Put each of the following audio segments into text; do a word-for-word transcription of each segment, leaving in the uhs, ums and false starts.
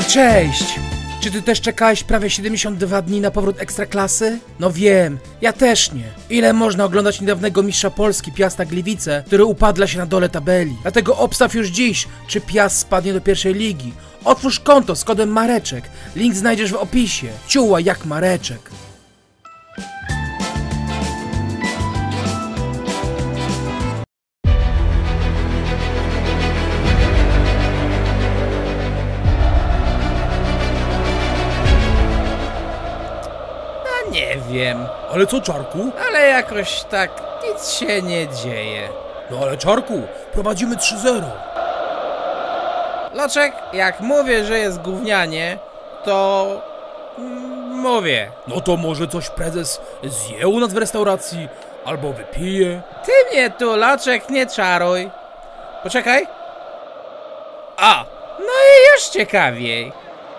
cześć! Czy ty też czekałeś prawie siedemdziesiąt dwa dni na powrót Ekstraklasy? No wiem, ja też nie. Ile można oglądać niedawnego mistrza Polski Piasta Gliwice, który upadla się na dole tabeli? Dlatego obstaw już dziś, czy Piast spadnie do pierwszej ligi. Otwórz konto z kodem Mareczek. Link znajdziesz w opisie. Ciuła jak Mareczek. Nie wiem, Ale co, Czarku? ale jakoś tak nic się nie dzieje. No ale Czarku, prowadzimy trzy zero. Loczek, jak mówię, że jest gównianie, to... mm, mówię. No to może coś prezes zje u nas w restauracji? Albo wypije? Ty mnie tu, Loczek, nie czaruj. Poczekaj. A, no i już ciekawiej.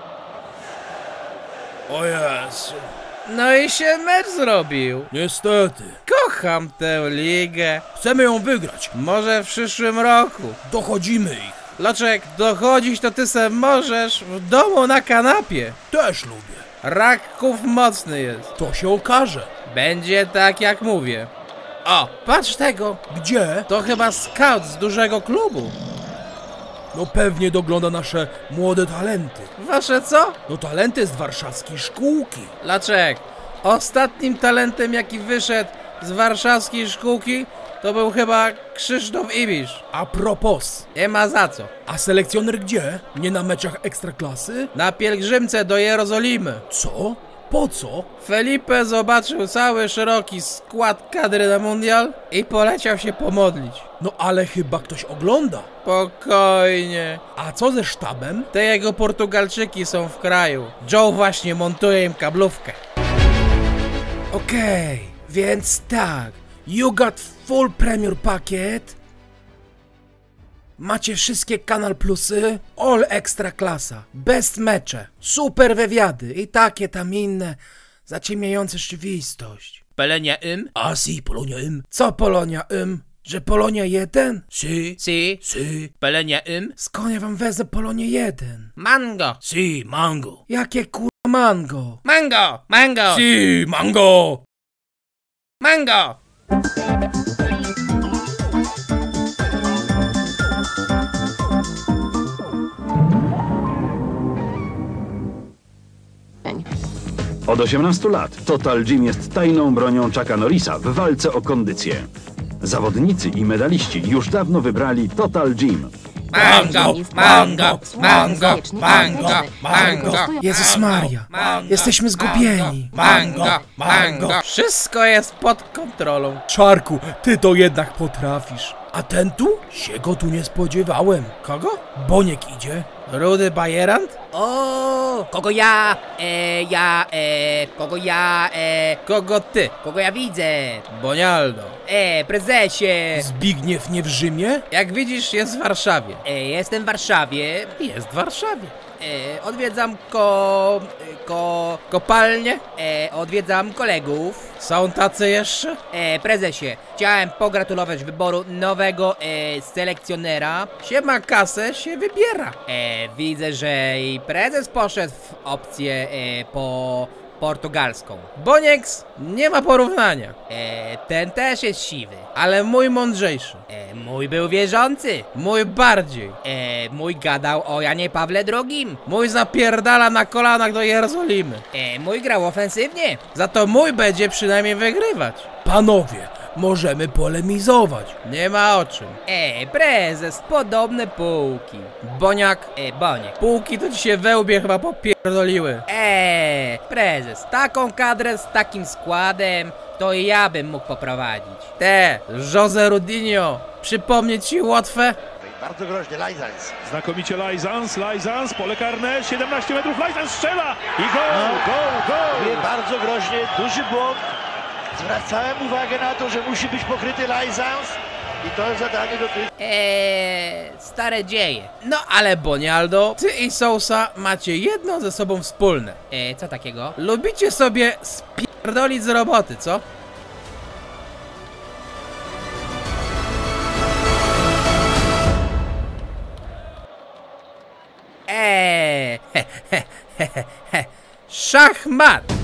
O Jezu. No i się mecz zrobił. Niestety. Kocham tę ligę. Chcemy ją wygrać. Może w przyszłym roku. Dochodzimy ich. Loczek, dochodzić to ty se możesz w domu na kanapie. Też lubię. Raków mocny jest. To się okaże. Będzie tak jak mówię. O, patrz tego. Gdzie? To chyba scout z dużego klubu. No pewnie dogląda nasze młode talenty. Wasze co? No talenty z warszawskiej szkółki. Laczek, ostatnim talentem jaki wyszedł z warszawskiej szkółki to był chyba Krzysztof Ibisz. A propos, Nie ma za co. a selekcjoner gdzie? Nie na meczach Ekstraklasy? Na pielgrzymce do Jerozolimy. Co? Po co? Felipe zobaczył cały szeroki skład kadry na mundial i poleciał się pomodlić. No ale chyba ktoś ogląda. Spokojnie. A co ze sztabem? Te jego Portugalczyki są w kraju. Joe właśnie montuje im kablówkę. Okej, okay, więc tak. You got full premier pakiet. Macie wszystkie Kanal Plusy, all extra klasa, best mecze, super wywiady i takie tam inne zaciemniające rzeczywistość. Polonia im? A si, Polonia im. Co Polonia im? Że Polonia jeden? Si, Si. si. Polonia im? Skąd ja wam wezmę Polonię jeden? Mango. Si, mango. Jakie kurwa mango? Mango. Mango. Si, mango. Mango. Od osiemnastu lat Total Gym jest tajną bronią Chucka Norrisa w walce o kondycję. Zawodnicy i medaliści już dawno wybrali Total Gym. Mango. Mango. Mango. Mango. Mango. Jezus Maria, jesteśmy zgubieni. Mango. Mango. Wszystko jest pod kontrolą. Czarku, ty to jednak potrafisz. A ten tu? Się go tu nie spodziewałem. Kogo? Boniek idzie. Rudy Bajerant? O, kogo ja, e, ja, e, kogo ja, e, Kogo ty? kogo ja widzę? Bonialdo. E, prezesie. Zbigniew nie w Rzymie? Jak widzisz, jest w Warszawie. E, jestem w Warszawie. Jest w Warszawie. E, odwiedzam ko, ko, Kopalnie? e, odwiedzam kolegów. Są tacy jeszcze? E, prezesie, chciałem pogratulować wyboru nowego e, selekcjonera. Się ma kasę, się wybiera. E, widzę, że i prezes poszedł w opcję e, po portugalską. Bonieks nie ma porównania, E, ten też jest siwy. ale mój mądrzejszy. E, mój był wierzący. Mój bardziej. E, mój gadał o Janie Pawle drugim. Mój zapierdala na kolanach do Jerozolimy. E, mój grał ofensywnie. Za to mój będzie przynajmniej wygrywać. Panowie, możemy polemizować. Nie ma o czym. E, prezes, podobne półki. Boniak, E, Boniek. półki to ci się we łbie chyba popierdoliły. E, prezes, taką kadrę z takim składem to i ja bym mógł poprowadzić. Te, Jose Rudinho, przypomnieć ci łatwe? Bardzo groźnie, Lajzans. Znakomicie Lajzans, Lajzans, pole karne, siedemnaście metrów, Lajzans strzela i gol, gol, gol! Bardzo groźnie, duży błąd. Zwracałem uwagę na to, że musi być pokryty Lajzans i to jest zadanie do tych. Eee, stare dzieje. No ale Bonialdo, ty i Sousa macie jedno ze sobą wspólne. E, co takiego? Lubicie sobie spierdolić z roboty, co? Eee, Szachmat!